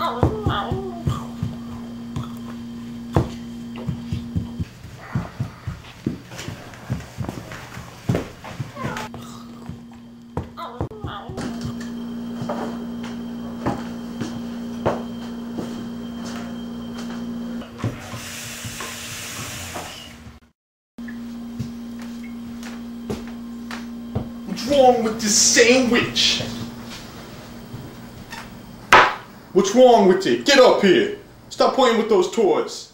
What's wrong with this sandwich? What's wrong with it? Get up here. Stop playing with those toys.